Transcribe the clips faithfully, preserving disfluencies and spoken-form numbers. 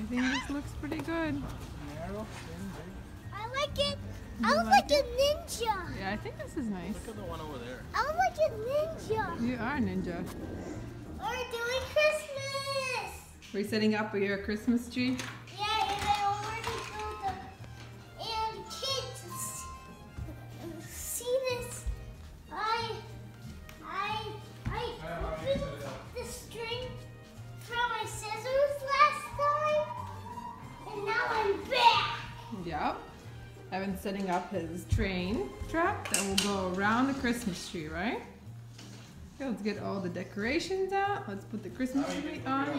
think this looks pretty good. Narrow, thin, big. I like it. You I look like like a ninja. Yeah, I think this is nice. Look at the one over there. I look like a ninja. You are a ninja. We're doing Christmas. We're setting up your Christmas tree. Yeah, and I already built them. And kids, see this? I, I, I opened the string from my scissors last time, and now I'm back. Yep. Evan's setting up his train track that will go around the Christmas tree, right? Okay, let's get all the decorations out. Let's put the Christmas tree on.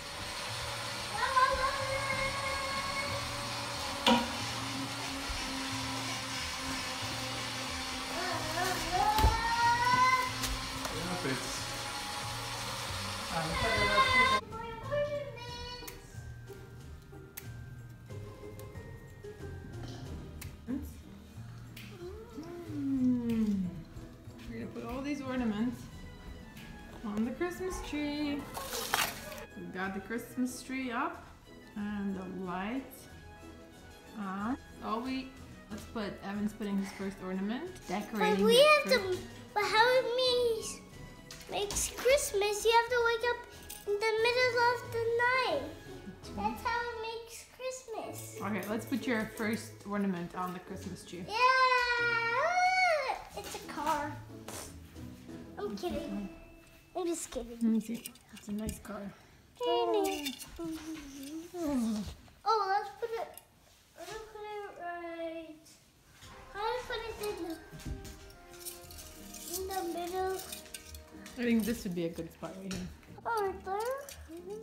We're gonna put all these ornaments on the Christmas tree. We've got the Christmas tree up and the lights on. Oh, we let's put Evan's putting his first ornament, decorating. But we it have first. to. But how it means makes Christmas? You have to wake up in the middle of the night. That's how it makes Christmas. Okay, let's put your first ornament on the Christmas tree. Yeah, it's a car. I'm kidding. I'm just kidding. Let me see. It's a nice car. Oh, let's put it. Let's put it right. How do I put it in the in the middle? I think this would be a good spot right here. Oh, right there.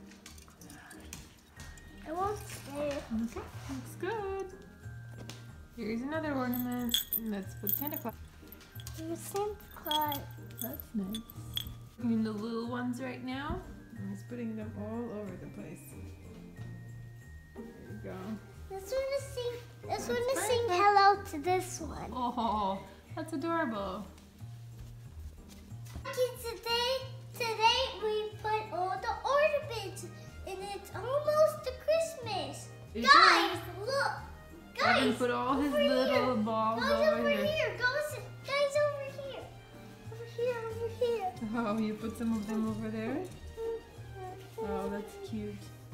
I won't stay. Okay, looks good. Here's another ornament. Let's put Santa Claus. Here's Santa Claus. That's nice. Putting the little ones right now. I'm just putting them all over the place. There you go. Let's want to sing. Let's That's want to sing perfect. hello to this one. Oh, that's adorable. Okay, today, today we put all the ornaments, and it's almost to Christmas. Is Guys, look. Evan Guys, put all his over little here. balls Guys, over over here. here. Guys, guys, over here. Over here, over here. Oh, you put some of them over there? Oh, that's cute.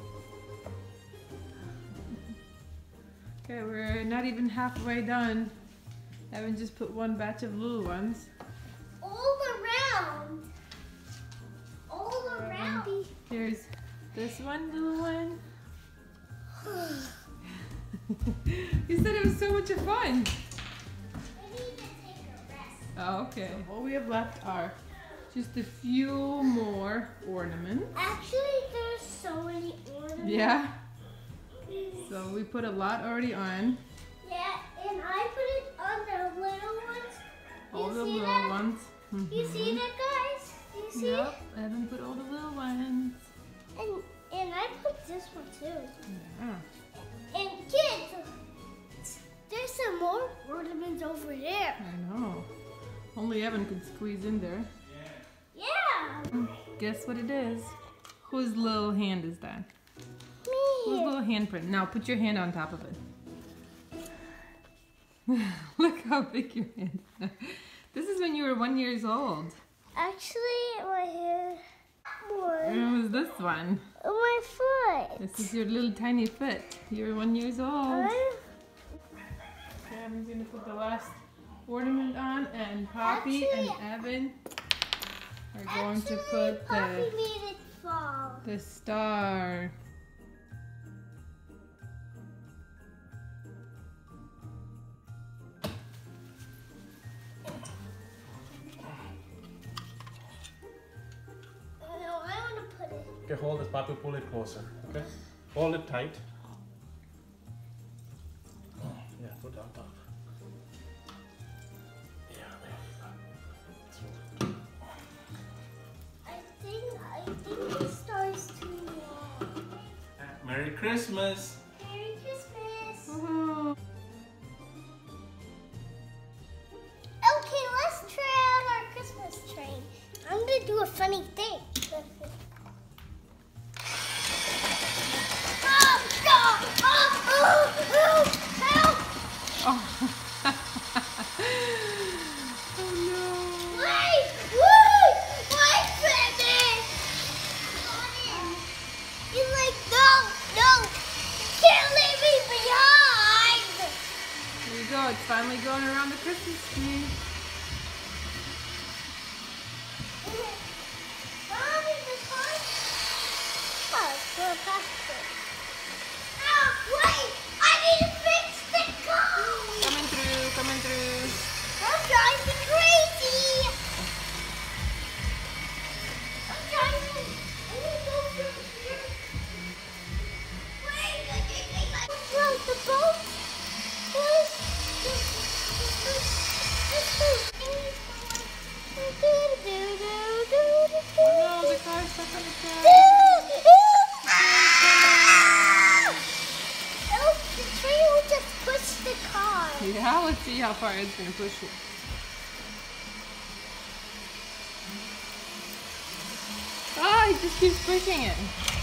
Okay, we're not even halfway done. Evan just put one batch of little ones. All around. All around. Here's this one little one. You said it was so much fun. I need to take a rest. Oh, okay. All we have left are just a few more ornaments. Actually, there's so many ornaments. Yeah. So we put a lot already on. Yeah, and I put it on the little ones. All You the see little that? ones. You see Mhm. that, guys? You see? Yep. Evan put all the little ones. And and I put this one too. Yeah. And kids, there's some more ornaments over there. I know. Only Evan could squeeze in there. Yeah. Guess what it is? Whose little hand is that? Whose Me. little handprint? Now put your hand on top of it. Look how big your hand is. This is when you were one years old. Actually, my hair. When More. was this one? My foot. This is your little tiny foot. You were one years old. I- Evan's gonna put the last ornament on, and Poppy and Actually- Evan are going Actually, to put Poppy the made it fall. the star. No, I want to put it. Okay, hold this, Papi, pull it closer. Okay? Hold it tight. Yeah, put it on top. Yeah, there you go. I think I think the star is too long. Merry Christmas! Merry Christmas. Woohoo. Okay, let's try out our Christmas train. I'm gonna do a funny thing. Ah! Christmas tree. Mommy, the car. Oh, it's going past it. Oh, wait! I need to fix the car! Coming through, coming through. I'm driving crazy! I'm driving. I need to go from here. Wait, I think I might float the boat. Where's this? Oh no, the car's stuck on the track. Oh, the tree will just push the car. Yeah, let's see how far it's gonna push it. Ah, it just keeps pushing it.